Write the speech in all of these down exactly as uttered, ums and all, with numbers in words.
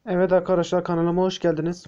Evet arkadaşlar, kanalıma hoş geldiniz.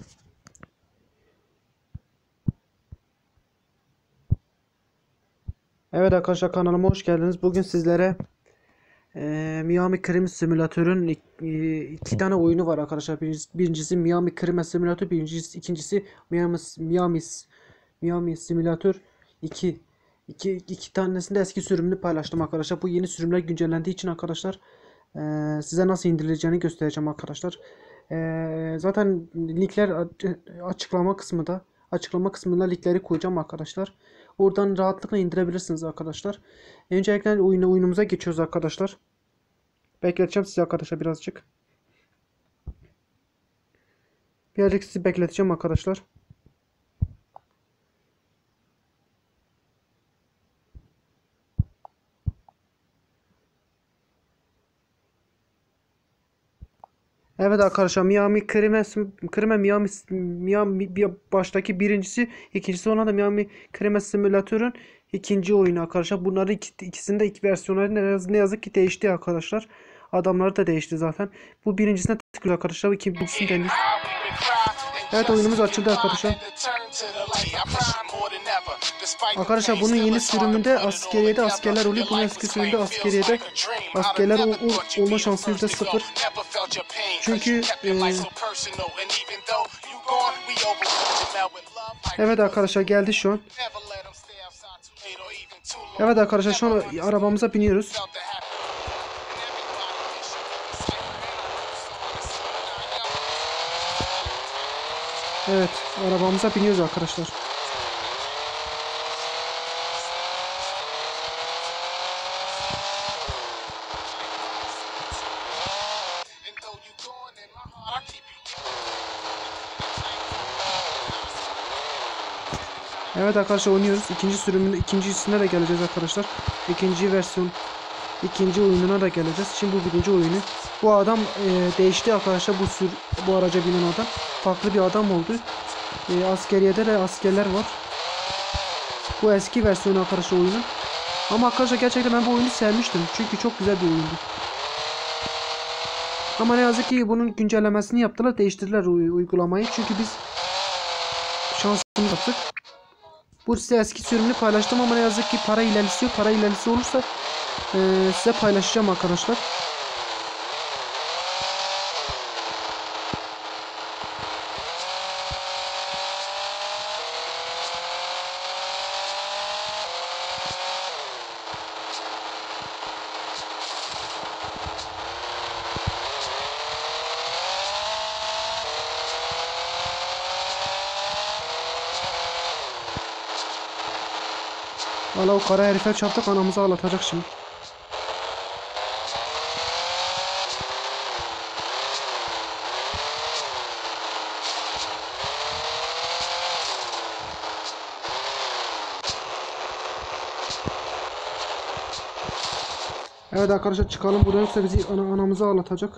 Evet arkadaşlar, kanalıma hoş geldiniz. Bugün sizlere eee, Miami Crime Simulator'un iki, iki tane oyunu var arkadaşlar. Birincisi, birincisi Miami Crime Simulator, birincisi ikincisi Miami Miami Miami Simulator iki. İki, iki tanesinde eski sürümünü paylaştım arkadaşlar. Bu yeni sürümler güncellendiği için arkadaşlar eee, size nasıl indirileceğini göstereceğim arkadaşlar. Eee, zaten linkler açıklama kısmında. Açıklama kısmına linkleri koyacağım arkadaşlar. Oradan rahatlıkla indirebilirsiniz arkadaşlar. Öncelikle oyunu, oyunumuza geçiyoruz arkadaşlar. Bekleteceğim sizi arkadaşlar birazcık. Birazcık sizi bekleteceğim arkadaşlar. Evet arkadaşlar, Miami Crime, Crime Miami, Miami bir baştaki birincisi, ikincisi ona da Miami Crime Simulator'un ikinci oyunu arkadaşlar. Bunların iki, ikisinde iki versiyonları ne yazık, ne yazık ki değişti arkadaşlar. Adamları da değişti zaten. Bu birincisine tıklıyor arkadaşlar. İkincisini deniyoruz. Evet, oyunumuz açıldı arkadaşlar. Arkadaşlar bunun yeni sürümünde askeriyede askerler oluyor. Bunun eski sürümünde askeriyede askerler ol, ol, olma şansı yüzde sıfır. Çünkü e, evet arkadaşlar, geldi şu an. Evet arkadaşlar, şu an arabamıza biniyoruz. Evet, arabamıza biniyoruz arkadaşlar. Evet arkadaşlar, oynuyoruz. İkinci sürümün ikincisine de geleceğiz arkadaşlar. İkinci versiyon, ikinci oyununa da geleceğiz. Şimdi bu birinci oyunu. Bu adam e, değişti arkadaşlar. Bu sür bu araca binen adam farklı bir adam oldu. E, askeriyede de askerler var. Bu eski versiyonu arkadaşlar oyunun. Ama arkadaşlar gerçekten ben bu oyunu sevmiştim. Çünkü çok güzel bir oyundu. Ama ne yazık ki bunun güncellemesini yaptılar. Değiştirdiler uygulamayı. Çünkü biz şansını yaptık. Bu size eski sürümünü paylaştım ama ne yazık ki para ilerisi yok. Para ilerisi olursa e, size paylaşacağım arkadaşlar. Valla o kara herife çarptık, anamızı ağlatacak şimdi. Evet arkadaşlar, çıkalım buradan, yoksa bizi ana, anamızı ağlatacak.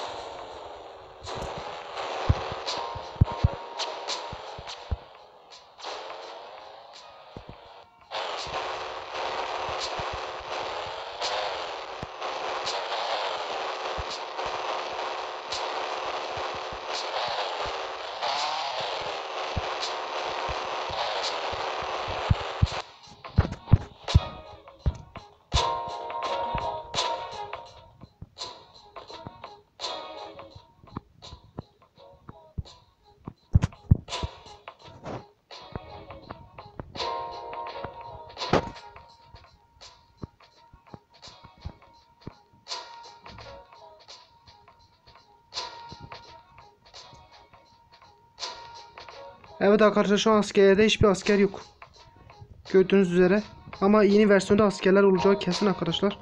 Evet arkadaşlar, şu an askeriyede hiçbir asker yok. Gördüğünüz üzere. Ama yeni versiyonda askerler olacağı kesin arkadaşlar.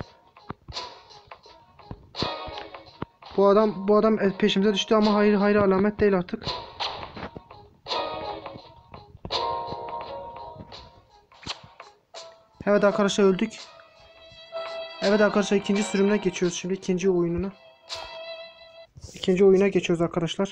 Bu adam bu adam peşimize düştü ama hayır hayır alamet değil artık. Evet arkadaşlar, öldük. Evet arkadaşlar, ikinci sürümüne geçiyoruz şimdi, ikinci oyununa. İkinci oyuna geçiyoruz arkadaşlar.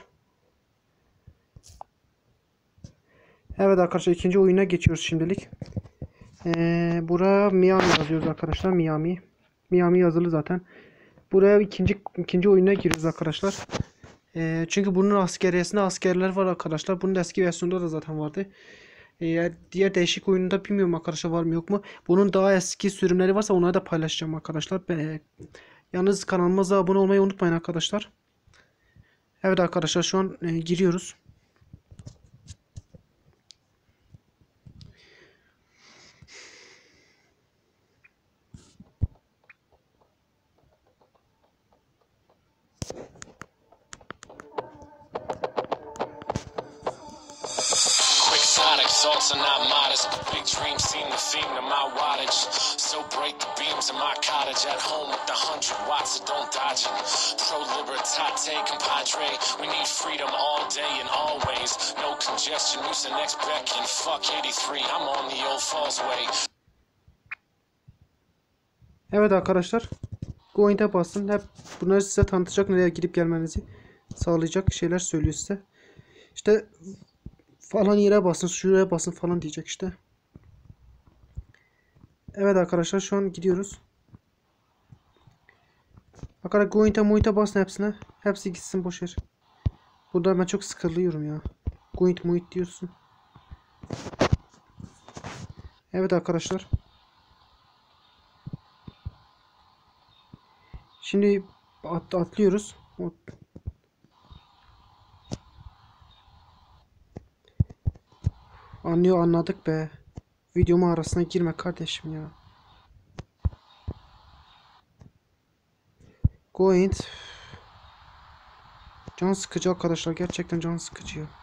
Evet arkadaşlar, ikinci oyuna geçiyoruz şimdilik. Ee, buraya Miami yazıyoruz arkadaşlar. Miami. Miami yazılı zaten. Buraya ikinci ikinci oyuna giriyoruz arkadaşlar. Ee, çünkü bunun askeriyesinde askerler var arkadaşlar. Bunun eski versiyonunda da zaten vardı. Eğer diğer değişik oyununda bilmiyorum arkadaşlar var mı yok mu. Bunun daha eski sürümleri varsa onları da paylaşacağım arkadaşlar. Ben, e, yalnız kanalımıza abone olmayı unutmayın arkadaşlar. Evet arkadaşlar şu an e, giriyoruz. Quixotic thoughts are not modest, but big dreams seem the theme to my wattage. So break the beams in my cottage at home with the hundred watts, so don't dodge it. Pro libertate, compadre. We need freedom all day and always. No congestion, Mucinex beckon. Fuck eighty-three, I'm on the old falls way. Evet arkadaşlar. Going'e basın. Hep bunları size tanıtacak, nereye gidip gelmenizi sağlayacak şeyler söylüyor size. İşte falan yere basın, şuraya basın falan diyecek işte. Evet arkadaşlar şu an gidiyoruz. Arkadaşlar Going'e muit'e basın hepsine. Hepsi gitsin boşver. Burada ben çok sıkılıyorum ya. Going muit diyorsun. Evet arkadaşlar. Şimdi at atlıyoruz. Anlıyor anladık be. Videomu arasına girme kardeşim ya. Going. Can sıkıcı arkadaşlar. Gerçekten can sıkıcı ya.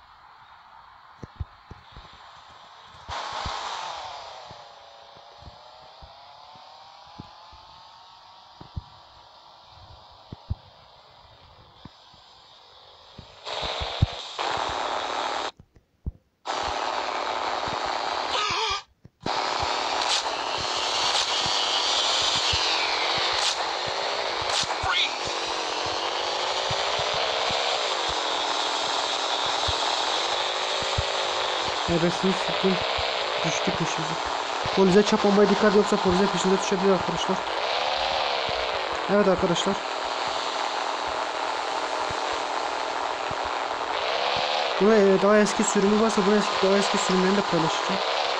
Ebesini sıktım. Düştü peşimize. Polise çarpmamaya dikkat, yoksa polise peşinize düşebilir arkadaşlar. Evet arkadaşlar. Buna e, daha eski sürümü varsa bunu eski daha eski sürümlerini de paylaşacağım.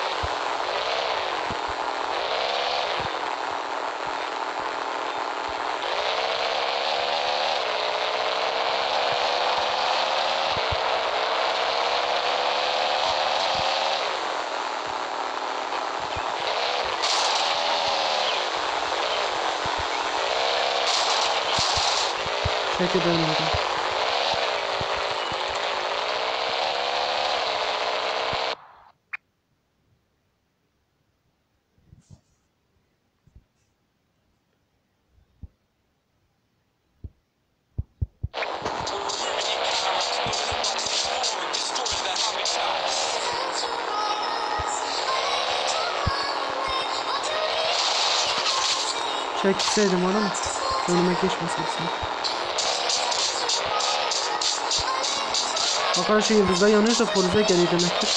Çek edelim burada. Çekseydim onu, önüme geçmeseydim. Arkadaşlar yıldızlar yanıyorsa polise geliyor demektir.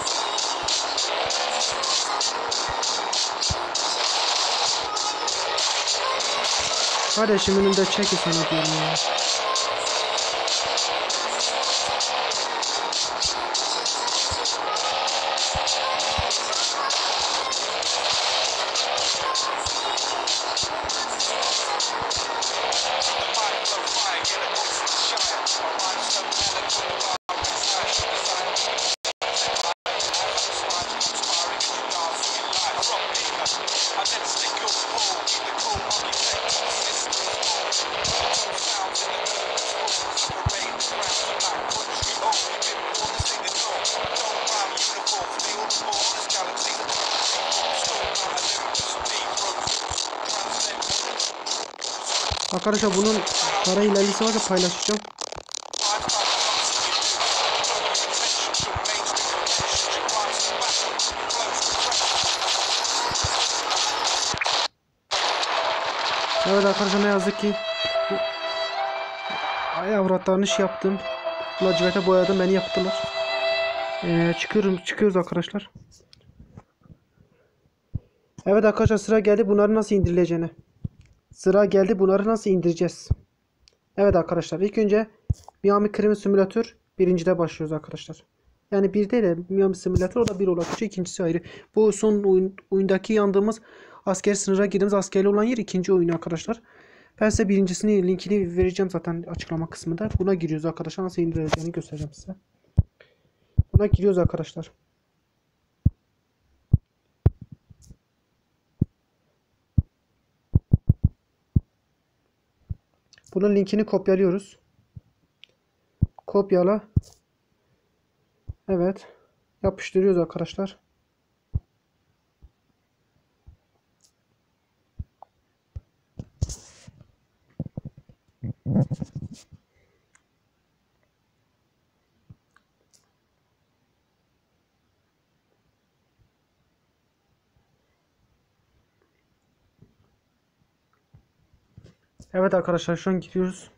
Kardeşim önümde çeki sana diyorum ya. Arkadaşlar bunun para ilerlisi varsa paylaşacağım. Evet arkadaşlar ne yazık ki ay avratlarını iş yaptım. Laciverte boyadım, beni yaptılar. Ee, çıkıyorum, çıkıyoruz arkadaşlar. Evet arkadaşlar sıra geldi bunları nasıl indirileceğine. Sıra geldi bunları nasıl indireceğiz. Evet arkadaşlar, ilk önce Miami Crime Simulator birincide başlıyoruz arkadaşlar. Yani bir değil de Miami Simulator, o da bir olarak ikincisi ayrı. Bu son oyun, oyundaki yandığımız asker sınıra girdiğimiz askerli olan yer ikinci oyunu arkadaşlar. Ben size birincisini linkini vereceğim zaten açıklama kısmında. Buna giriyoruz arkadaşlar. Nasıl indirileceğini göstereceğim size. Buna giriyoruz arkadaşlar. Bunun linkini kopyalıyoruz. Kopyala. Evet. Yapıştırıyoruz arkadaşlar. Evet arkadaşlar, şu an giriyoruz.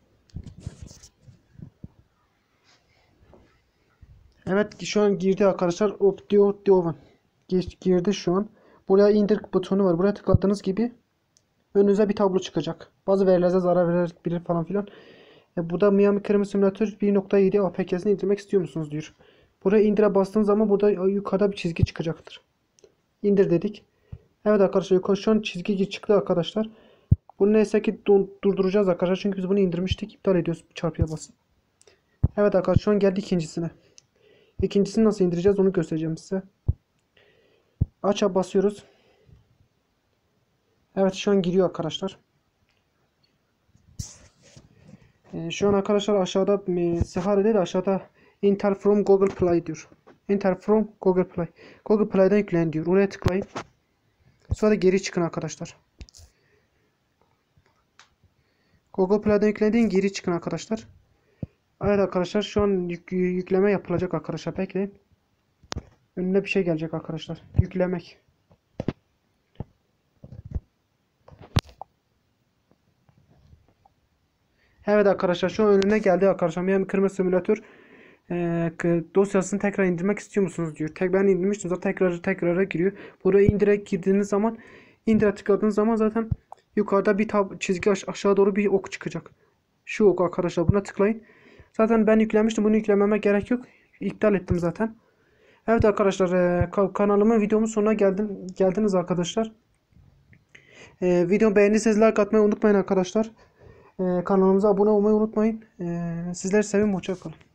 Evet, şu an girdi arkadaşlar. Optio Diovan girdi şu an. Buraya indir butonu var. Buraya tıkladığınız gibi önünüze bir tablo çıkacak. Bazı verilere zarar verebilir falan filan. E, burada Miami Crime Simulator bir nokta yedi A P K'sini indirmek istiyor musunuz diyor. Buraya indire bastığınız zaman burada yukarıda bir çizgi çıkacaktır. İndir dedik. Evet arkadaşlar, yukarı şu an çizgi çıktı arkadaşlar. Bunu neyse ki durduracağız arkadaşlar. Çünkü biz bunu indirmiştik. İptal ediyoruz çarpıya basıp. Evet arkadaşlar, şu an geldi ikincisine. İkincisini nasıl indireceğiz onu göstereceğim size. Aç'a basıyoruz. Evet, şu an giriyor arkadaşlar. Ee, şu an arkadaşlar aşağıda e, Sahara değil de aşağıda Enter from Google Play diyor. Enter from Google Play. Google Play'den yüklen diyor. Oraya tıklayın. Sonra geri çıkın arkadaşlar. Google Play'den yüklendiğin geri çıkın arkadaşlar. Evet arkadaşlar, şu an yük yükleme yapılacak arkadaşlar. Bekleyin. Önüne bir şey gelecek arkadaşlar. Yüklemek. Evet arkadaşlar, şu an önüne geldi arkadaşlar. Miami Crime Simulator e, dosyasını tekrar indirmek istiyor musunuz diyor. Tek ben indirmiştim zaten, tekrar tekrara giriyor. Buraya indirek girdiğiniz zaman, indire tıkladığınız zaman zaten yukarıda bir tab çizgi aş aşağı doğru bir ok çıkacak. Şu ok arkadaşlar, buna tıklayın. Zaten ben yüklemiştim, bunu yüklememe gerek yok. İptal ettim zaten. Evet arkadaşlar, e, kanalımın videomun sonuna geldim geldiniz arkadaşlar. E, video beğendiyseniz like atmayı unutmayın arkadaşlar. E, kanalımıza abone olmayı unutmayın. E, sizleri seviyorum. Hoşça kalın.